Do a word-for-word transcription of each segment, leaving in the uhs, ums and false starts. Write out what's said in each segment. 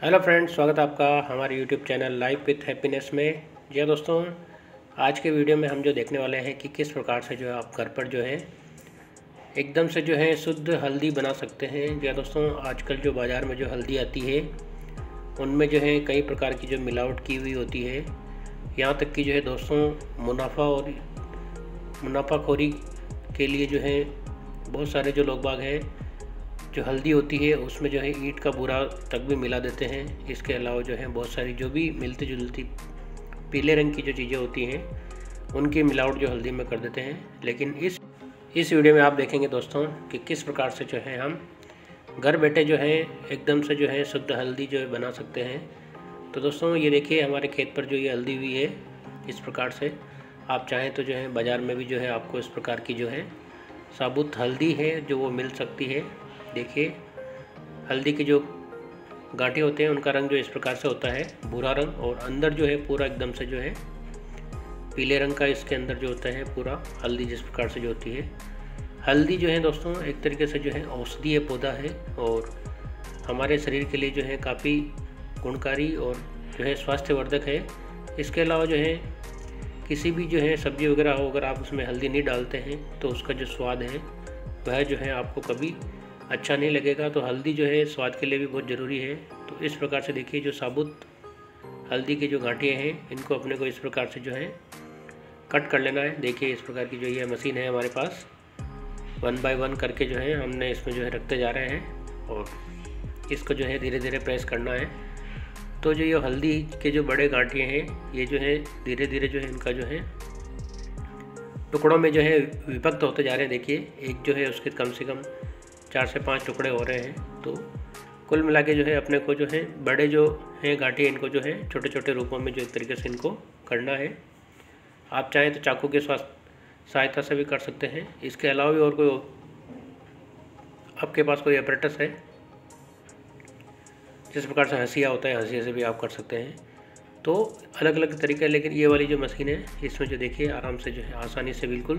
Hello friends, स्वागत है आपका हमारे YouTube channel life with happiness में। जी हाँ दोस्तों, आज के वीडियो में हम जो देखने वाले हैं कि किस प्रकार से जो है आप घर पर जो है एकदम से जो है शुद्ध हल्दी बना सकते हैं। जी हाँ दोस्तों, आजकल जो बाज़ार में जो हल्दी आती है उनमें जो है कई प्रकार की जो मिलावट की हुई होती है। यहाँ तक कि जो है दोस्तों मुनाफा और मुनाफाखोरी के लिए जो है बहुत सारे जो लोग बाग हैं जो हल्दी होती है उसमें जो है ईंट का बूरा तक भी मिला देते हैं। इसके अलावा जो है बहुत सारी जो भी मिलती जुलती पीले रंग की जो चीज़ें होती हैं उनकी मिलावट जो हल्दी में कर देते हैं। लेकिन इस इस वीडियो में आप देखेंगे दोस्तों कि किस प्रकार से जो है हम घर बैठे जो है एकदम से जो है शुद्ध हल्दी जो है बना सकते हैं। तो दोस्तों ये देखिए, हमारे खेत पर जो ये हल्दी हुई है इस प्रकार से। आप चाहें तो जो है बाज़ार में भी जो है आपको इस प्रकार की जो है साबुत हल्दी है जो वो मिल सकती है। देखिए, हल्दी के जो गांठे होते हैं उनका रंग जो इस प्रकार से होता है भूरा रंग, और अंदर जो है पूरा एकदम से जो है पीले रंग का इसके अंदर जो होता है पूरा हल्दी जिस प्रकार से जो होती है। हल्दी जो है दोस्तों एक तरीके से जो है औषधीय पौधा है और हमारे शरीर के लिए जो है काफ़ी गुणकारी और जो है स्वास्थ्यवर्धक है। इसके अलावा जो है किसी भी जो है सब्जी वगैरह हो, अगर आप उसमें हल्दी नहीं डालते हैं तो उसका जो स्वाद है वह जो है आपको कभी अच्छा नहीं लगेगा। तो हल्दी जो है स्वाद के लिए भी बहुत ज़रूरी है। तो इस प्रकार से देखिए, जो साबुत हल्दी के जो गांठियाँ हैं इनको अपने को इस प्रकार से जो है कट कर लेना है। देखिए, इस प्रकार की जो ये मशीन है हमारे पास, वन बाय वन करके जो है हमने इसमें जो है रखते जा रहे हैं और इसको जो है धीरे धीरे प्रेस करना है। तो जो ये हल्दी के जो बड़े गांठियाँ हैं ये जो है धीरे धीरे जो है इनका जो है टुकड़ों में जो है विभक्त होते जा रहे हैं। देखिए, एक जो है उसके कम से कम चार से पाँच टुकड़े हो रहे हैं। तो कुल मिला के जो है अपने को जो है बड़े जो हैं गांठियाँ इनको जो है छोटे छोटे रूपों में जो एक तरीके से इनको करना है। आप चाहें तो चाकू के सहायता से भी कर सकते हैं। इसके अलावा भी और कोई आपके पास कोई अपरेटस है जिस प्रकार से हंसिया होता है, हंसिया से भी आप कर सकते हैं। तो अलग अलग तरीके, लेकिन ये वाली जो मशीन है इसमें जो देखिए आराम से जो है आसानी से बिल्कुल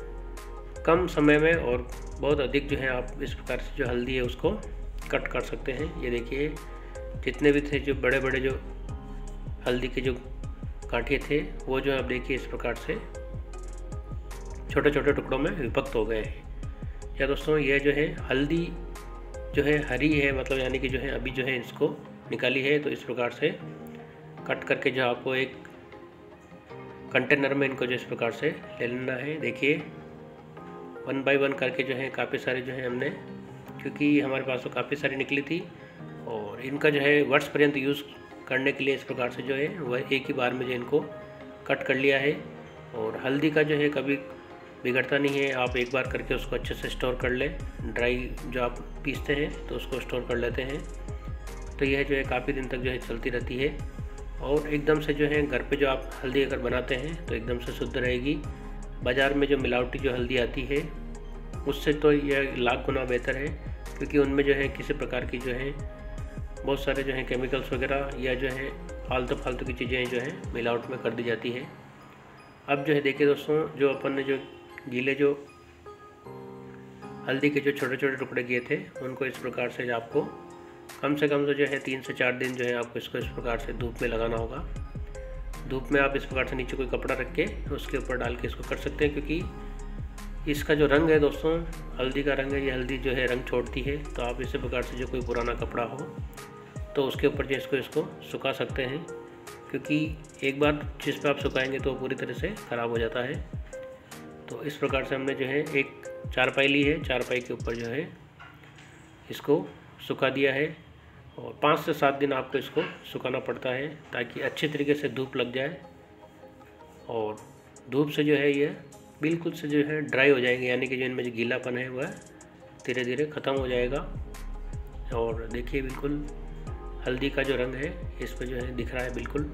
कम समय में और बहुत अधिक जो है आप इस प्रकार से जो हल्दी है उसको कट कर सकते हैं। ये देखिए, जितने भी थे जो बड़े बड़े जो हल्दी के जो गांठे थे वो जो आप देखिए इस प्रकार से छोटे छोटे टुकड़ों में विभक्त हो गए हैं। या दोस्तों, ये जो है हल्दी जो है हरी है, मतलब यानी कि जो है अभी जो है इसको निकाली है। तो इस प्रकार से कट करके जो आपको एक कंटेनर में इनको जो इस प्रकार से ले लेना है। देखिए, वन बाय वन करके जो है काफ़ी सारे जो है हमने, क्योंकि हमारे पास तो काफ़ी सारी निकली थी और इनका जो है वर्ष पर्यंत यूज़ करने के लिए इस प्रकार से जो है वह एक ही बार में जो इनको कट कर लिया है। और हल्दी का जो है कभी बिगड़ता नहीं है, आप एक बार करके उसको अच्छे से स्टोर कर लें। ड्राई जो आप पीसते हैं तो उसको स्टोर कर लेते हैं तो यह जो है काफ़ी दिन तक जो है चलती रहती है। और एकदम से जो है घर पे जो आप हल्दी अगर बनाते हैं तो एकदम से शुद्ध रहेगी। बाज़ार में जो मिलावटी जो हल्दी आती है उससे तो यह लाख गुना बेहतर है, क्योंकि उनमें जो है किसी प्रकार की जो है बहुत सारे जो है केमिकल्स वगैरह या जो है फालतू फालतू की चीज़ें जो है मिलावट में कर दी जाती है। अब जो है देखिए दोस्तों, जो अपन ने जो गीले जो हल्दी के जो छोटे छोटे टुकड़े किए थे उनको इस प्रकार से आपको कम से कम तो जो है तीन से चार दिन जो है आपको इसको इस प्रकार से धूप में लगाना होगा। धूप में आप इस प्रकार से नीचे कोई कपड़ा रख के उसके ऊपर डाल के इसको कर सकते हैं, क्योंकि इसका जो रंग है दोस्तों, हल्दी का रंग है, ये हल्दी जो है रंग छोड़ती है। तो आप इसी प्रकार से जो कोई पुराना कपड़ा हो तो उसके ऊपर जो इसको इसको सुखा सकते हैं, क्योंकि एक बार जिस पर आप सुखाएंगे तो पूरी तरह से ख़राब हो जाता है। तो इस प्रकार से हमने जो है एक चारपाई ली है, चारपाई के ऊपर जो है इसको सुखा दिया है और पाँच से सात दिन आपको इसको सुखाना पड़ता है ताकि अच्छे तरीके से धूप लग जाए और धूप से जो है ये बिल्कुल से जो है ड्राई हो जाएंगे, यानी कि जो इनमें जो गीलापन है वह धीरे धीरे ख़त्म हो जाएगा। और देखिए, बिल्कुल हल्दी का जो रंग है इस पर जो है दिख रहा है बिल्कुल।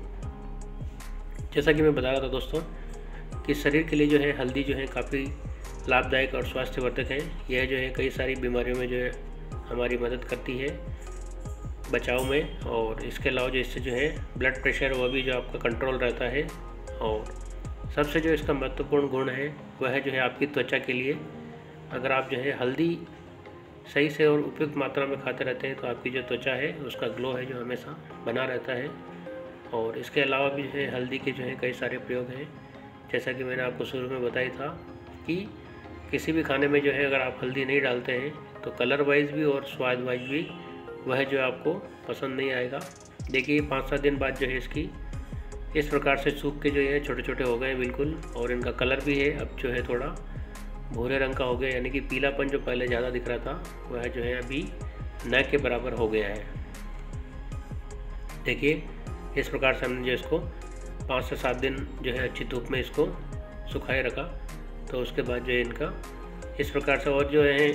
जैसा कि मैं बता रहा था दोस्तों कि शरीर के लिए जो है हल्दी जो है काफ़ी लाभदायक और स्वास्थ्यवर्धक है। यह जो है कई सारी बीमारियों में जो है हमारी मदद करती है बचाव में। और इसके अलावा जो इससे जो है ब्लड प्रेशर वह भी जो आपका कंट्रोल रहता है। और सबसे जो इसका महत्वपूर्ण गुण है वह है जो है आपकी त्वचा के लिए। अगर आप जो है हल्दी सही से और उपयुक्त मात्रा में खाते रहते हैं तो आपकी जो त्वचा है उसका ग्लो है जो हमेशा बना रहता है। और इसके अलावा भी जो है हल्दी के जो है कई सारे प्रयोग हैं, जैसा कि मैंने आपको शुरू में बताया था कि किसी भी खाने में जो है अगर आप हल्दी नहीं डालते हैं तो कलर वाइज भी और स्वाद वाइज भी वह जो आपको पसंद नहीं आएगा। देखिए पाँच सात दिन बाद जो है इसकी इस प्रकार से सूख के जो है छोटे छोटे हो गए बिल्कुल, और इनका कलर भी है अब जो है थोड़ा भूरे रंग का हो गया, यानी कि पीलापन जो पहले ज़्यादा दिख रहा था वह जो है अभी न के बराबर हो गया है। देखिए इस प्रकार से हमने जो इसको पाँच से सात दिन जो है अच्छी धूप में इसको सुखाए रखा, तो उसके बाद जो है इनका इस प्रकार से और जो है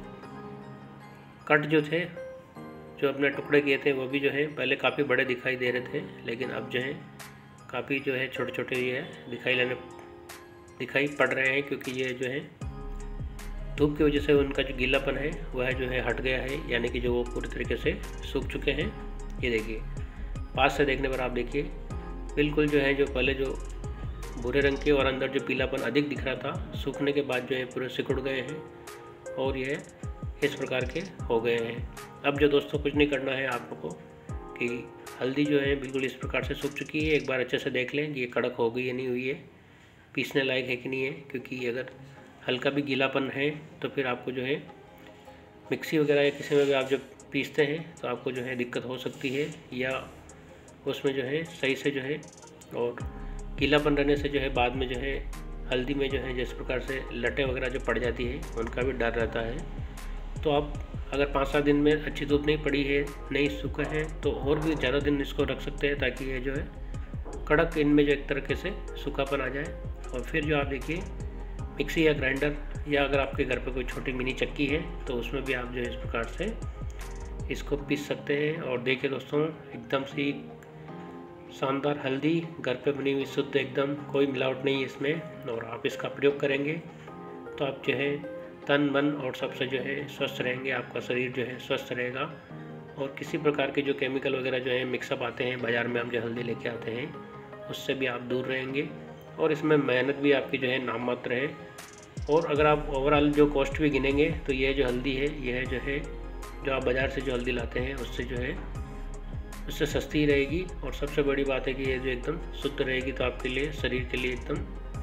कट जो थे जो अपने टुकड़े किए थे वो भी जो है पहले काफ़ी बड़े दिखाई दे रहे थे, लेकिन अब जो है काफ़ी जो है छोटे छोटे ये दिखाई लेने दिखाई पड़ रहे हैं, क्योंकि ये जो है धूप की वजह से उनका जो गीलापन है वह जो है हट गया है, यानी कि जो वो पूरी तरीके से सूख चुके हैं। ये देखिए पास से देखने पर आप देखिए बिल्कुल जो है जो पहले जो भूरे रंग के और अंदर जो पीलापन अधिक दिख रहा था, सूखने के बाद जो है पूरे सिकुड़ गए हैं और ये इस प्रकार के हो गए हैं। अब जो दोस्तों कुछ नहीं करना है आप लोगों को कि हल्दी जो है बिल्कुल इस प्रकार से सूख चुकी है, एक बार अच्छे से देख लें कि ये कड़क हो गई या नहीं हुई है, पीसने लायक है कि नहीं है, क्योंकि अगर हल्का भी गीलापन है तो फिर आपको जो है मिक्सी वगैरह या किसी में भी आप जब पीसते हैं तो आपको जो है दिक्कत हो सकती है, या उसमें जो है सही से जो है और गीलापन रहने से जो है बाद में जो है हल्दी में जो है जिस प्रकार से लटें वगैरह जो पड़ जाती है उनका भी डर रहता है। तो आप अगर पाँच सात दिन में अच्छी धूप नहीं पड़ी है, नहीं सूखा है, तो और भी ज़्यादा दिन इसको रख सकते हैं ताकि ये जो है कड़क इनमें जो एक तरीके से सूखापन आ जाए। और फिर जो आप देखिए मिक्सी या ग्राइंडर या अगर आपके घर पे कोई छोटी मिनी चक्की है तो उसमें भी आप जो है इस प्रकार से इसको पीस सकते हैं। और देखिए दोस्तों एकदम से शानदार हल्दी घर पे बनी हुई शुद्ध, एकदम कोई मिलावट नहीं है इसमें, और आप इसका प्रयोग करेंगे तो आप जो है तन मन और सबसे जो है स्वस्थ रहेंगे, आपका शरीर जो है स्वस्थ रहेगा। और किसी प्रकार के जो केमिकल वगैरह जो है मिक्सअप आते हैं बाज़ार में हम जो हल्दी लेके आते हैं उससे भी आप दूर रहेंगे, और इसमें मेहनत भी आपकी जो है नाम मात्र है। और अगर आप ओवरऑल जो कॉस्ट भी गिनेंगे तो यह जो हल्दी है यह जो है जो आप बाज़ार से जो हल्दी लाते हैं उससे जो है उससे सस्ती रहेगी, और सबसे बड़ी बात है कि ये जो एकदम शुद्ध रहेगी, तो आपके लिए शरीर के लिए एकदम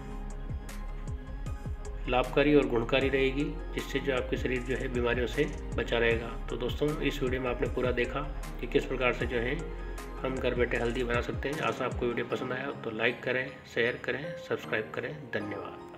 लाभकारी और गुणकारी रहेगी, जिससे जो आपके शरीर जो है बीमारियों से बचा रहेगा। तो दोस्तों इस वीडियो में आपने पूरा देखा कि किस प्रकार से जो है हम घर बैठे हल्दी बना सकते हैं। आशा आपको वीडियो पसंद आया तो लाइक करें, शेयर करें, सब्सक्राइब करें। धन्यवाद।